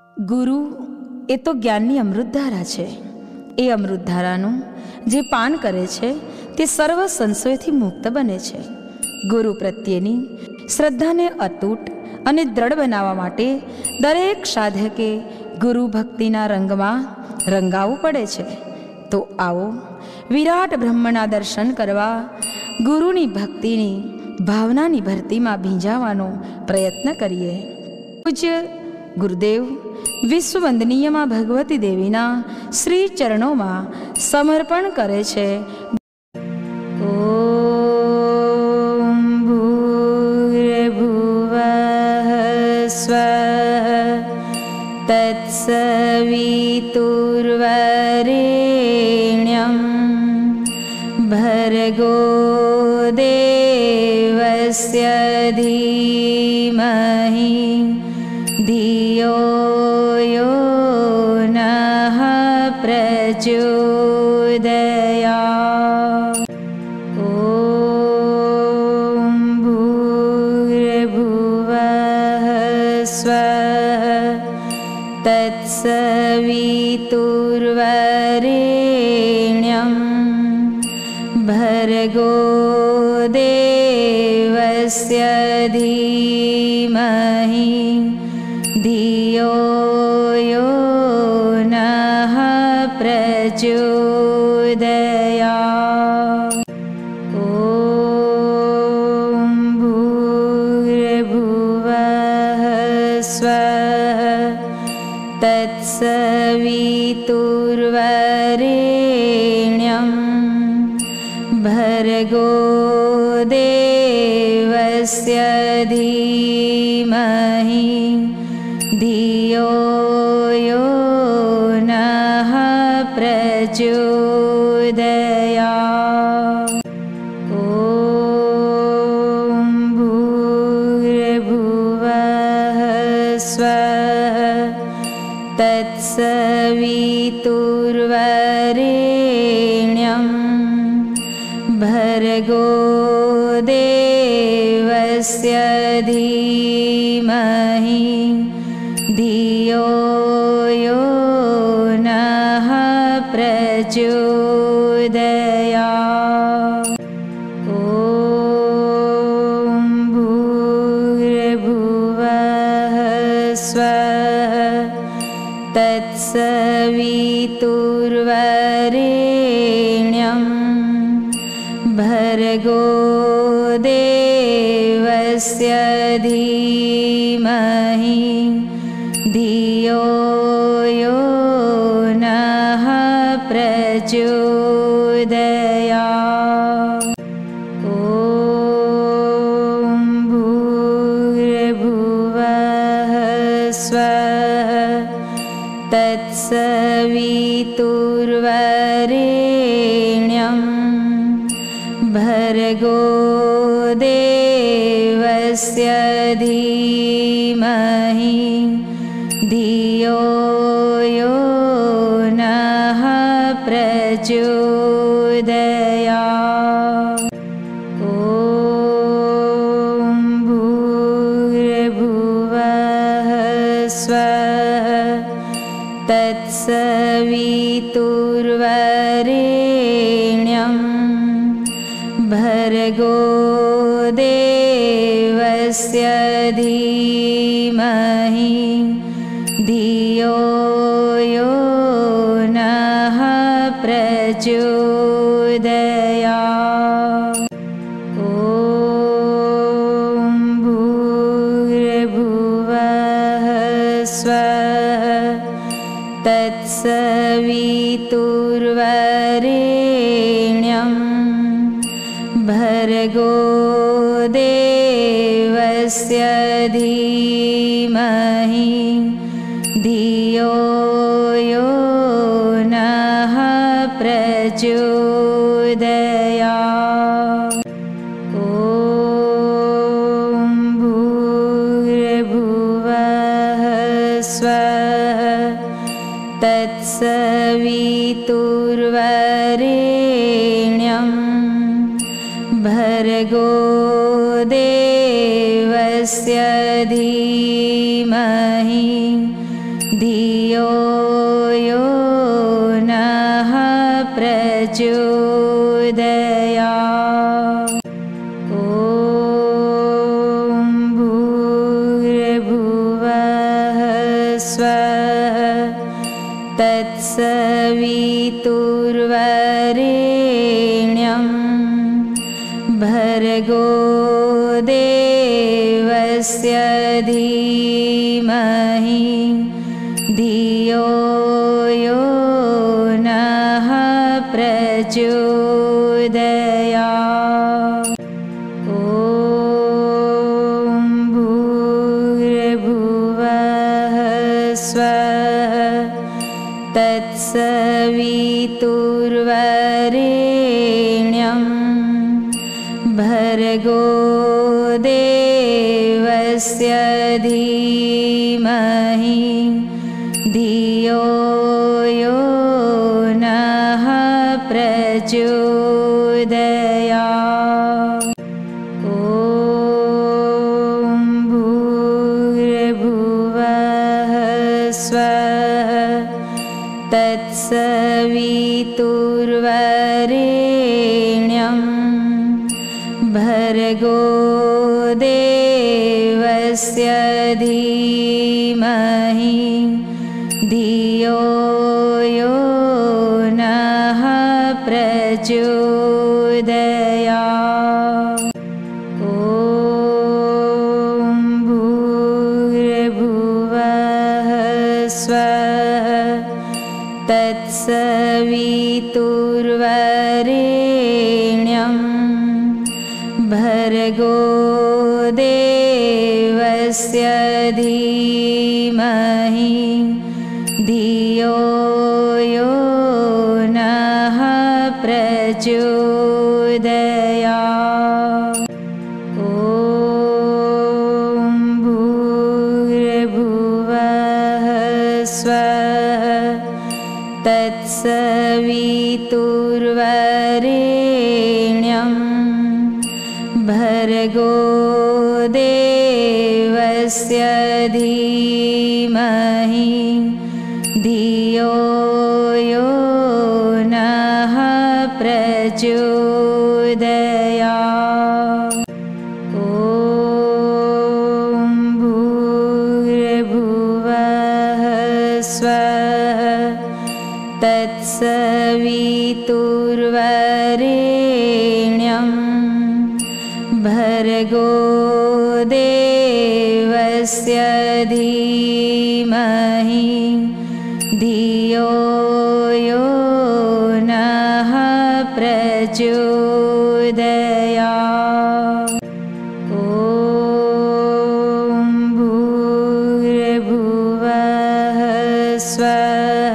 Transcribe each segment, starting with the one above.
गुरु ए तो ज्ञाननी अमृतधारा है। ए अमृतधाराનું જે પાન કરે છે તે સર્વ સંશયોથી મુક્ત બને છે। ગુરુ પ્રત્યેની શ્રદ્ધાને અતૂટ અને દ્રઢ બનાવવા માટે દરેક સાધકે ગુરુ ભક્તિના રંગમાં રંગાવવું પડે છે। તો આવો વિરાટ બ્રહ્મના દર્શન કરવા ગુરુની ભક્તિની ભાવનાની ભરતીમાં ભીંજાવાનો પ્રયત્ન કરીએ। પૂજ્ય ગુરુદેવ विश्ववंदनीय मां भगवती देवीना श्री चरणों में समर्पण करे छे। ओम भूर्भुवः स्वः तत्सवितुर्वरेण्यं भर्गो देवस्य धीमहि धियो यो नः प्रचोदयात्। ॐ भूर्भुवः स्वः तत्सवितुर्वरेण्यं भर्गो देवस्य धीमहि धियो यो नः प्रचोदयात्। ॐ भूर्भुवः स्वः तत्सवितुर्वरेण्यं भर्गो देवस्य धीमहि धियो यो नः प्रचोदयात्। ॐ भूर्भुवः स्वः तत्सवितुर्वरेण्यं भर्गो देवस्य धीमहि धियो यो नः प्रचोदयात्। ॐ भूर्भुवः स्वः तत्सवितुर्वरेण्यं भर्गो देवस्य धीमहि धियो यो नः प्रचोदयात्। ॐ भूर्भुवः स्वः तत्सवितुर्वरेण्यं भर्गो देवस्य धीमहि धियो यो नः प्रचोदयात्। ॐ भूर्भुवः स्वः तत्सवितुर्वरेण्यं भर्गो देवस्य धीमहि धियो यो नः प्रचोदयात्। ॐ भूर्भुवः स्वः तत्सवितुर्वरेण्यं भर्गो देवस्य धीमहि धियो यो नः प्रचोदयात्। ॐ भूर्भुवः स्वः तत्सवितुर्वरेण्यं भर्गो देवस्य धीमहि धियो यो नः प्रचोदयात्। ॐ भूर्भुवः स्वः तत्सवितुर्वरेण्यं भर्गो देवस्य धीमहि धियो यो नः प्रचोदयात्। ॐ भूर्भुवः स्वः तत्सवितुर्वरेण्यं भर्गो देवस्य धीमहि धियो यो नः प्रचोदयात्। ॐ भूर्भुवः स्वः तत्सवितुर्वरेण्यं भर्गो देवस्य धीमहि धियो यो नः प्रचोदयात्। ॐ भूर्भुवः स्वः तत्सवितुर्वरेण्यं भर्गो देवस्य धीमहि धियो यो नः प्रचोदयात्। ॐ भूर्भुवः स्वः तत्सवितुर्वरेण्यं भर्गो देवस्य धीमहि धियो यो नः प्रचोदयात्। ॐ भूर्भुवः स्वः तत्सवितुर्वरेण्यं भर्गो देवस्य धीमहि धियो यो नः प्रचोदयात्। ॐ भूर्भुवः स्वः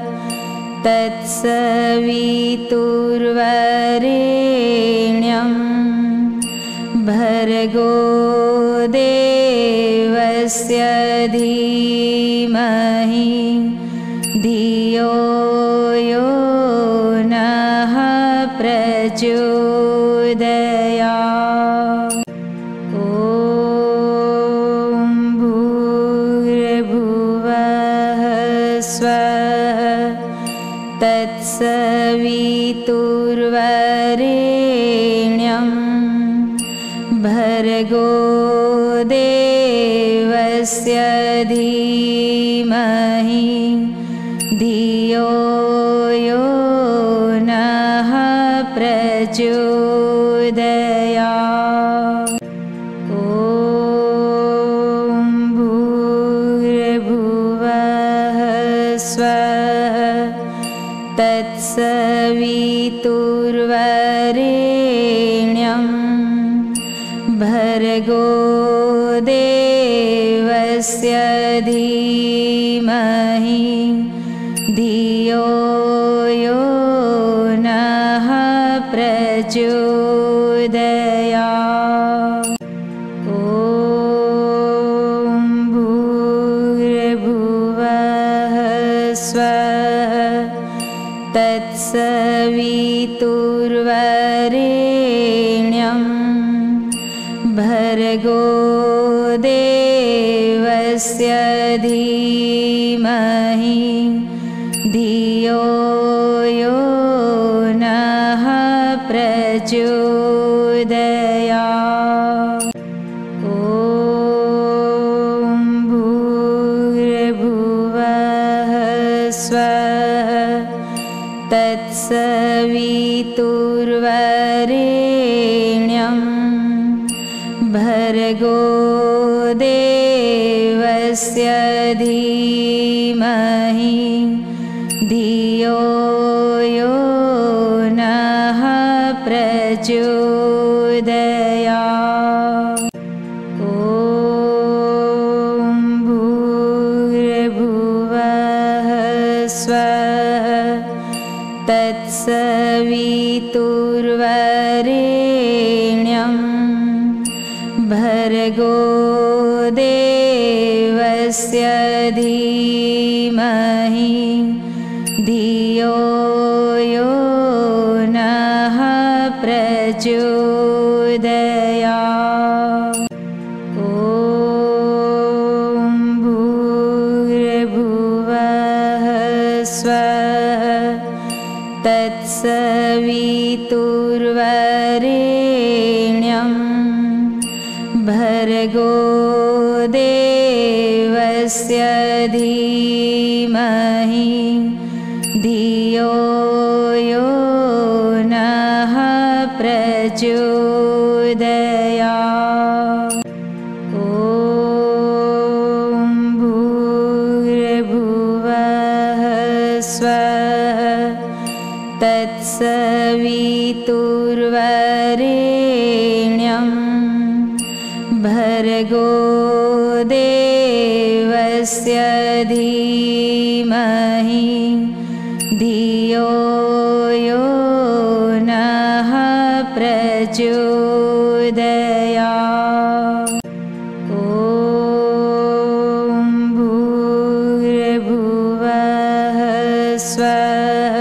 तत्सवितुर्वरेण्यं भर्गो देवस्य धीमहि धियो यो नः प्रचोदयात्। ॐ भूर्भुवः स्वः तत्सवितुर्वरेण्यं भर्गो देवस्य धीमहि धियो यो नः प्रचोदयात्। ॐ भूर्भुवः स्वः तत्सवितुर्वरेण्यं भर्गो देवस्य धीमहि धियो यो नः प्रचोदयात्। ॐ भूर्भुवः स्वः तत्सवितुर्वरेण्यं भर्गो देवस्य धीमहि धियो यो नः प्रचोदयात्। ॐ भूर्भुवः स्वः तत्सवितुर्वरेण्यं भर्गो देवस्य धीमहि धियो यो नः प्रचोदयात्। ॐ भूर्भुवः स्वः तत्सवितुर्वरेण्यं भर्गो देवस्य धीमहि धियो यो नः प्रचोदयात्। ॐ भूर्भुवः स्वः तत्सवितुर्वरेण्यं भर्गो देवस्य धीमहि धियो यो नः प्रचोदयात्। ॐ भूर्भुवः स्वः तत्सवितुर्वरेण्यं भर्गो देवस्य धीमहि धियो यो नः प्रचोदयात्। ॐ भूर्भुवः स्वः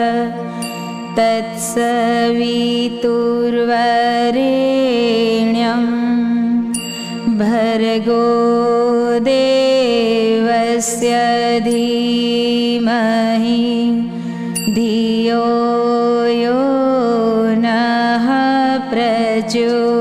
तत्सवितुर्वरेण्यं भर्गो देवस्य धीमहि धियो यो नः प्रचोदयात्।